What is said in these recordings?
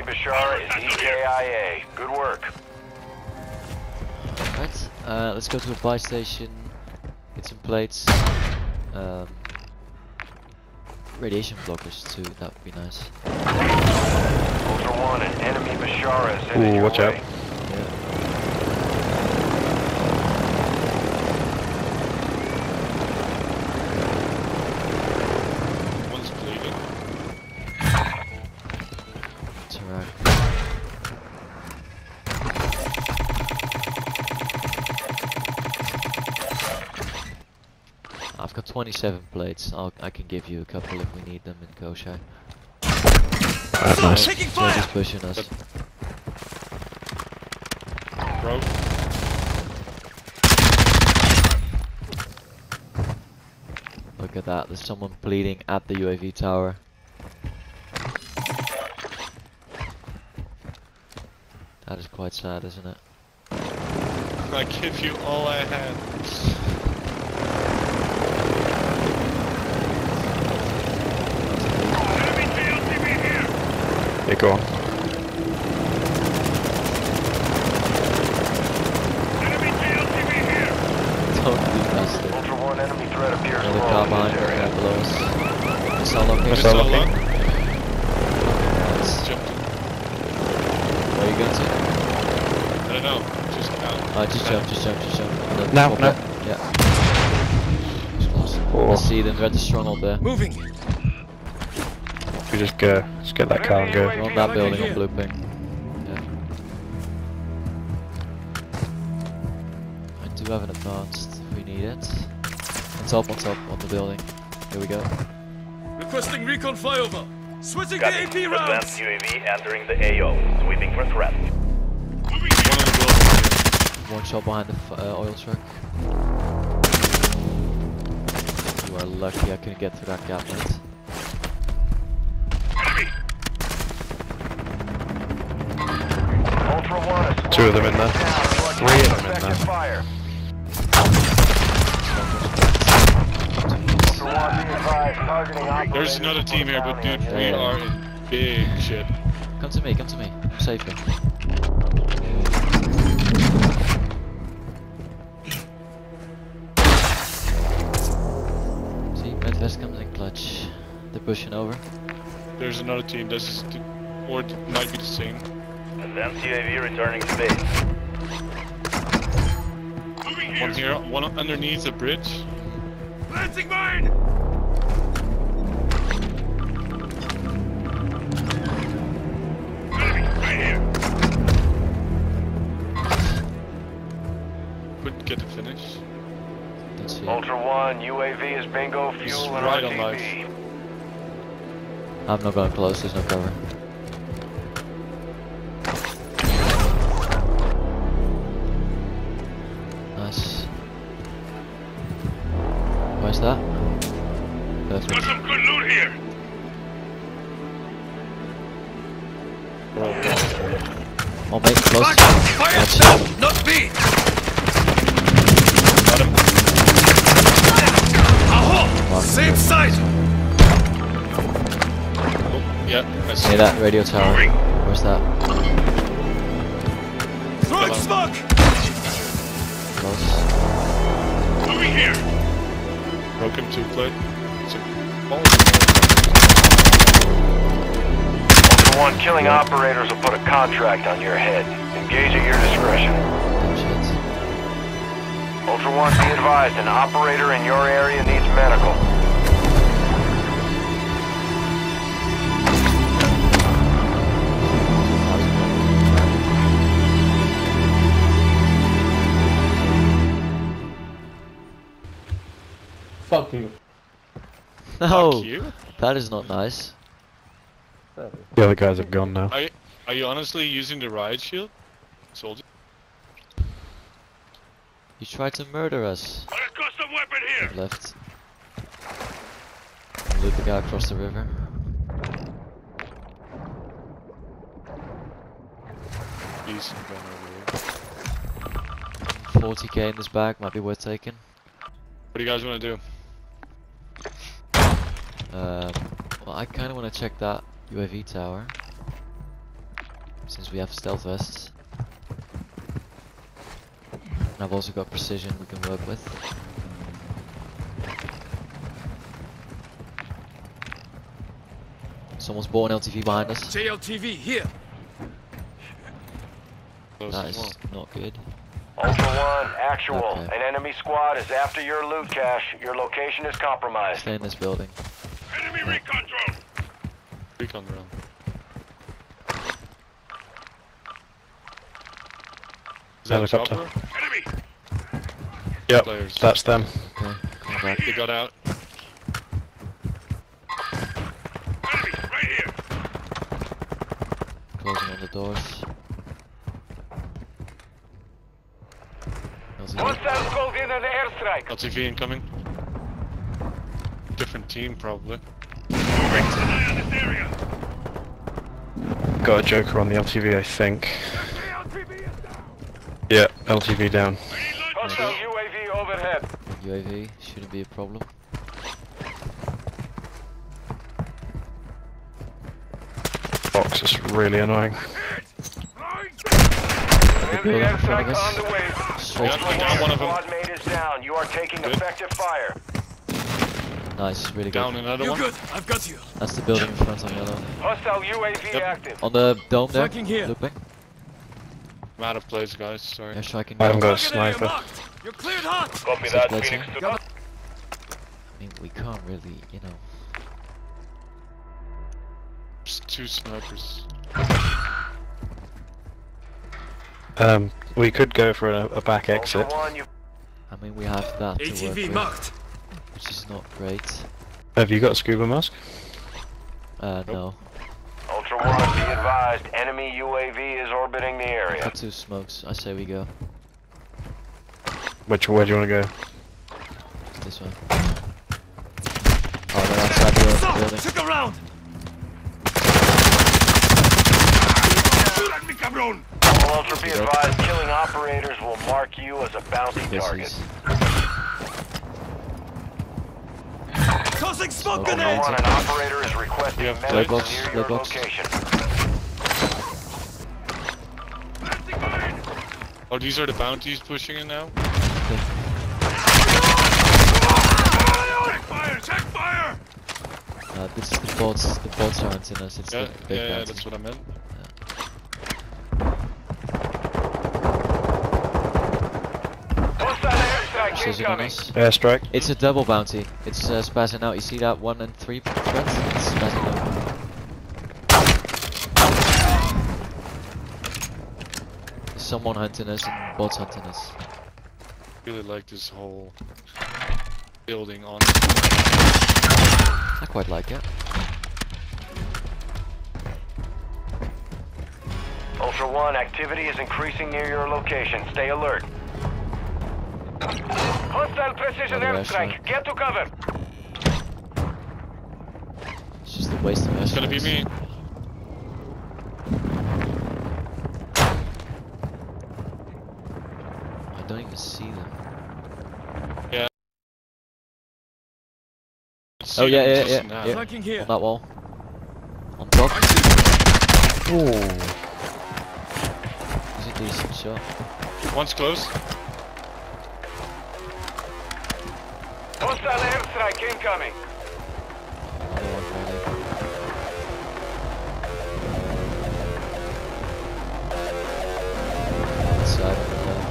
Bashara is EKIA. Good work. Right, let's go to a buy station, get some plates, radiation blockers too, that would be nice. Ultra One, an enemy Bashara is headed your watch way. out. Yeah. One's bleeding. Hvitserk. I've got 27 plates. I can give you a couple if we need them in Koshai. Nice. Taking fire! He's pushing us. Bro. Look at that. There's someone bleeding at the UAV tower. That is quite sad, isn't it? I give you all I had. Yeah, go on. Totally messed it. Ultra One, enemy threat appears Another low car in behind this us, area. right below us. Missile located. Missile located. Nice. Jumped. Where are you going to? I don't know. Just out. Just jump. Now. Yeah. It's close. Oh. I see them, they're at the stronghold there. Moving. We just get that car and go. They're on that building on blue ping. Yeah. I do have an advanced if we need it. On top, on the building. Here we go. Requesting recon flyover. Switching Copy. to AP rounds. Advanced UAV entering the AO. Sweeping for threat. One on the building. One shot behind the oil truck. You are lucky I couldn't get through that gap, mate. Ultra One, a squad Two of them in there. down. You are Three of them in effective there. fire. Ultra One, be advised, targeting operators There's another team here, but dude, on we your are in big shit. Come to me. I'm safer. See, Medvest comes in clutch. They're pushing over. There's another team. This is, or it might be the same. Advanced UAV returning to base. One here, one underneath the bridge. Planting mine. Couldn't get the finish. Don't see it. Ultra One, UAV is bingo He's fuel and right on RTB. I'm not going close. There's no cover. Nice. Where's that? Perfect. some good loot here. Oh mate, close. Fire Watch stop, it. not me. Got him. Aho! Same side. Oh, yeah, I see. Hey, that radio tower. Where's that? Throwing smoke. Close. Moving here. Broken 2 plate. Ultra One, killing operators will put a contract on your head. Engage at your discretion. Oh shit. Ultra One, be advised, an operator in your area needs medical. Fuck you. No, Fuck you. that is not nice. The other guys have gone now. Are you honestly using the riot shield? Soldier? You tried to murder us. Got a custom weapon here. Left. Loot the guy across the river. Decent gun over here. 40k in this bag, might be worth taking. What do you guys want to do? Well, I kind of want to check that UAV tower. since we have stealth vests. And I've also got precision we can work with. Someone's bought an LTV behind us. JLTV here. Close That as well. is not good. Ultra One, actual. Okay. An enemy squad is after your loot cache. Your location is compromised. Stay in this building. Enemy recon drone. Recon drone. Is that a Helicopter. chopper? Enemy. Yep, Players. that's them. Okay, come back. They got out. Enemy right here. Closing on the doors. Hostiles called in an airstrike. LTV incoming. Different team probably. Moving to eye on this area. Got a Joker on the LTV, I think. JLTV is down. Yeah, LTV down. Hostile UAV overhead. UAV shouldn't be a problem. Box is really annoying. Enemy building in front airstrike of us. on the way. Straight. Yeah, we got one of them. Squad mate is down. You are taking Good. effective fire. Nice, really Down good. another You're one. good. I've got you. That's the building in front on yellow. Hostile UAV Yep. active. On the dome there. Flanking here. Looping. I'm out of place, guys. Sorry. Air striking. I haven't down. got a Target area sniper. marked. You're cleared hot. Copy Six that, blades Phoenix here. to I mean, we can't really, you know. Just two snipers. We could go for a back Ultra exit. One, you I mean, we have that to work ATV with, marked. which is not great. Have you got a scuba mask? No. Ultra One, be advised. Enemy UAV is orbiting the area. Got two smokes. I say we go. Where do you want to go? This one. Oh, they're outside the Stop. building. Took a round. Shoot at me, cabron. All Ultra, be advised. Killing operators will mark you as a bounty target. Pussies. Tossing smoke Ultra Ultra grenade. One, an operator is requesting We have medics playbox, near your playbox. location. Planting mine. Oh, these are the bounties pushing in now? Check fire. Check fire. This is the bots. The bots are hunting us. It's Yeah, the big yeah, bounty. that's what I meant. Hostile airstrike Precision on incoming. us. Airstrike. It's a double bounty. It's spazzing out. You see that 1 and 3 threat? It's spazzing out. There's someone hunting us and bots hunting us. Really like this whole building on. I quite like it. Ultra One, activity is increasing near your location. Stay alert. Hostile precision Another airstrike. airstrike. Get to cover. It's just a waste of It's gonna be airstrikes. me. I don't even see them. See Oh yeah, them yeah, just yeah, now. yeah. Flanking here. On that wall. On top. Ooh. It's a decent shot. One's close. Hostile airstrike incoming. Another one really. Inside on the left.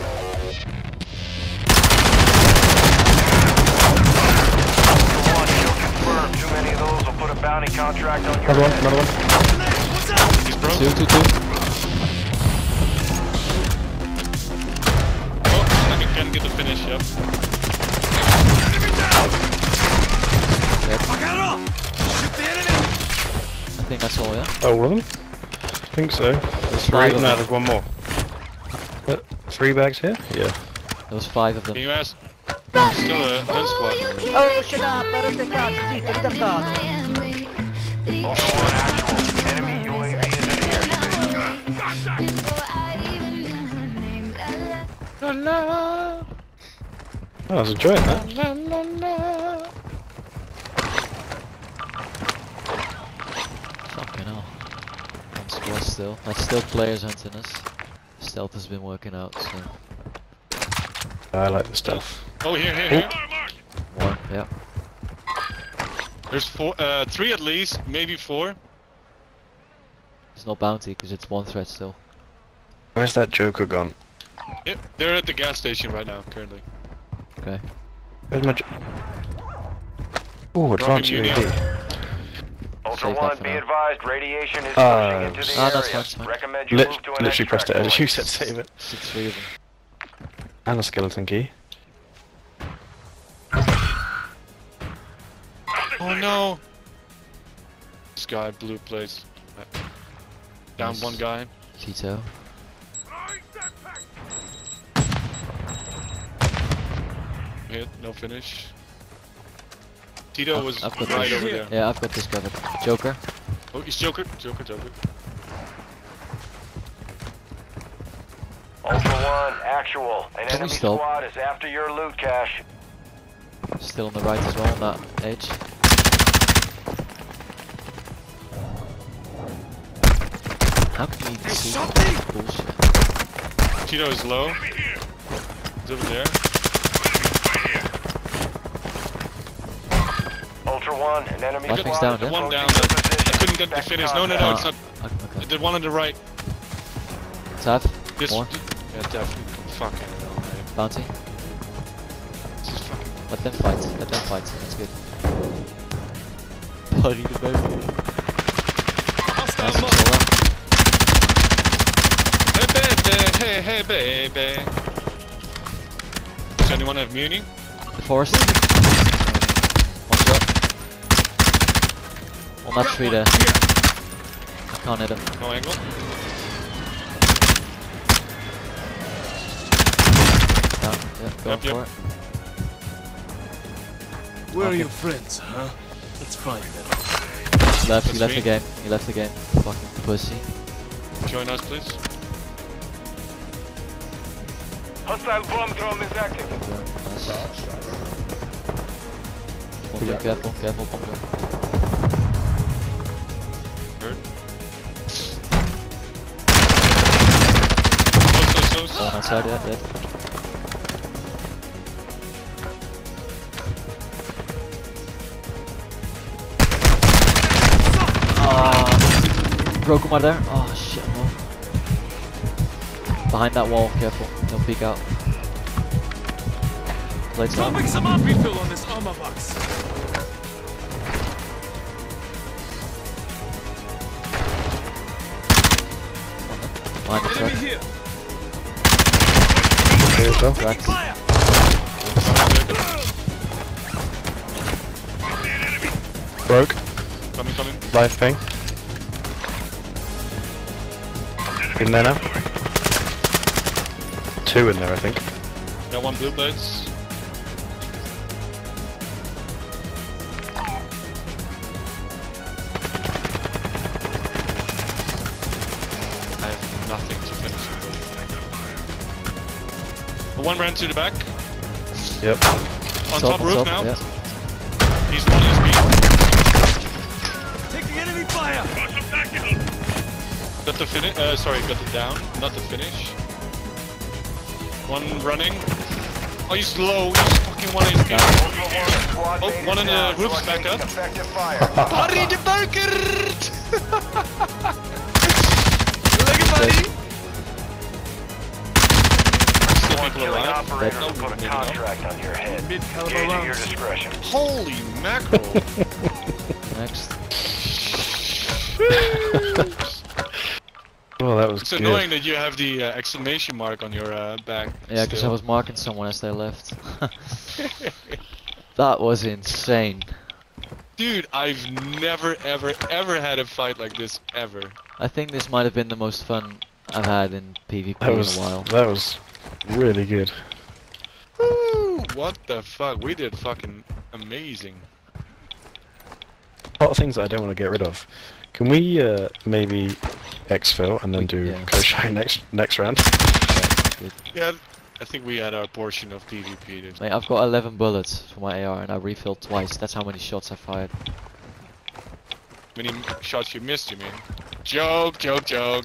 Ultra One, kill confirmed. Too many of those will put a bounty contract on your Another one, head. another one. What's up? He's broke. 2, 2, 2. Oh, I can get the finish, yep. Enemy down. Dead. Agarra. Shoot the enemy. I think that's all, yeah? Oh, one of them? I think so. There's Three. 5 of No, them. there's one more. 3 bags here? Yeah. There was 5 of Can them. you ask? Still a gun squad. Oh, ce l'ha, però se cazzo, sì, per davvero. Ultra One, actual. Enemy UAV is in the airspace. Oh, I was enjoying that. Fucking hell. Squads still. That's still players hunting us. Stealth has been working out, so. I like the stuff. Oh, here. One, yeah. There's 3 at least, maybe 4. There's no bounty because it's one threat still. Where's that Joker gone? Yep, they're at the gas station right now, currently. Okay. Where's my Oh, advanced Dropping UAV. Ultra Save that One, for be now. advised, radiation is pushing into the that's area. fine, that's fine. Recommend you move to an Literally pressed it extract as you point. said save it. 6-3 of them. And a skeleton key. Oh no! This guy, blue place. Down Nice. one guy. Tito. Hit, no finish. Tito was I've got right this. over there. Yeah, I've got this covered. Joker. Oh, he's Joker. Ultra One, actual. An Can we enemy stop? squad is after your loot cache. Still on the right as well, on that edge. How can you even see? Bullshit. Tito is low. He's over there. Ultra One, an enemy Vikings squad down, is yeah? One down. approaching your I position. couldn't get the Expect finish. No, contact. it's not. Okay. The one on the right. Tab. This. More. Yeah, definitely. Fucking hell, man. Bounty. This is fucking. Let them fight. Let them fight. That's good. Buddy the baby. Nice and solo. Hey baby. Does anyone have muni? The forest. One shot. On that tree there. I can't hit him. No angle. No, yeah, go Yep, for it. Where are Okay. your friends, huh? Let's find them. He left That's the me. game. He left the game. Fucking pussy. Join us, please. Hostile bomb drone is active. Nice. Okay, careful, careful, bomb drone. Hurt. Close. One outside, yeah, dead. Broke him right there. Oh shit, no. Behind that wall, careful. Don't peek out. Lights out. Dropping some up refill on this armor box. Behind the Enemy truck. here. Here as well. Cracked. Fire. Broke. Coming. Life ping. In there now. 2 in there, I think. Got one blue plates. I have nothing to finish with. One ran to the back. Yep. On top roof now. Yeah. He's on his feet. Taking enemy fire. Got the finish. Sorry, got it down. Not the finish. One running. Oh, he's low. He's fucking one HP. Ultra One, squad Oh, mate one is in the down. roof's You are back taking up. effective fire. Harry de Burkert! Lekker buddy! Still One people killing alive. operators No, will put a maybe not. contract on your head. Mid-caliber Engage at your rounds. discretion. Holy mackerel! Next. Oh, that was It's good. annoying that you have the exclamation mark on your back. Yeah, because I was marking someone as they left. That was insane. Dude, I've never ever had a fight like this ever. I think this might have been the most fun I've had in PvP That in was a while. that was really good. Woo! What the fuck? We did fucking amazing. A lot of things that I don't want to get rid of. Can we maybe exfil and then do Yeah. crochet next round? Good. Yeah, I think we had our portion of PvP. Dude. Mate, I've got 11 bullets for my AR and I refilled twice. That's how many shots I fired. Many shots you missed, you mean? Joke, joke, joke.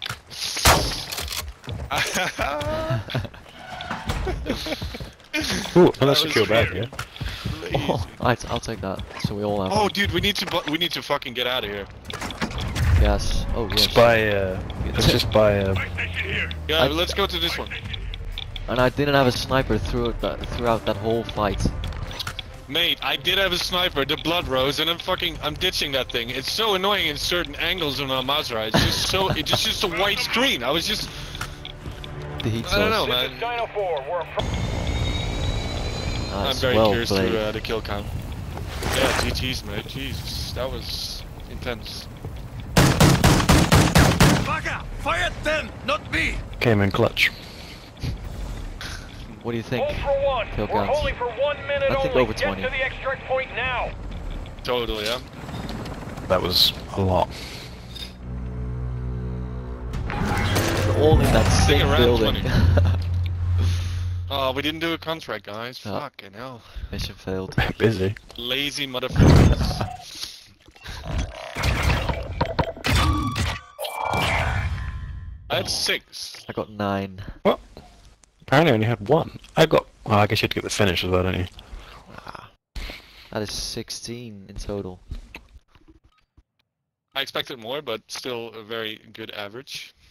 Ooh, another secure bag, yeah. Oh, I'll take that. So we all have. Oh, dude, we need to fucking get out of here. Yes. Oh yes. Just buy, let's just buy, Yeah, let's go to this one. And I didn't have a sniper throughout that whole fight. Mate, I did have a sniper, the blood rose, and I'm ditching that thing. It's so annoying in certain angles on our mouse ride. It's just so, it's just a white screen. I was just, The heat I don't know, source. man. Dino 4, we're I'm Nice, very well curious played. to the kill count. Yeah, GG's, mate. Jesus, that was intense. Bugger! Fire at them, not me! came in clutch. What do you think? Ultra One, Kill we're counts. holding for 1 minute I think only. over Get 20. to the extract point now. Totally, yeah. That was a lot. All in that Stick same around, building. 20. Oh, we didn't do a contract, guys. Oh. Fucking hell. Mission failed. Busy. Lazy motherfuckers. I had 6. I got 9. What? Apparently I only had 1. I got, well, I guess you had to get the finish as well, don't you? That is 16 in total. I expected more, but still a very good average.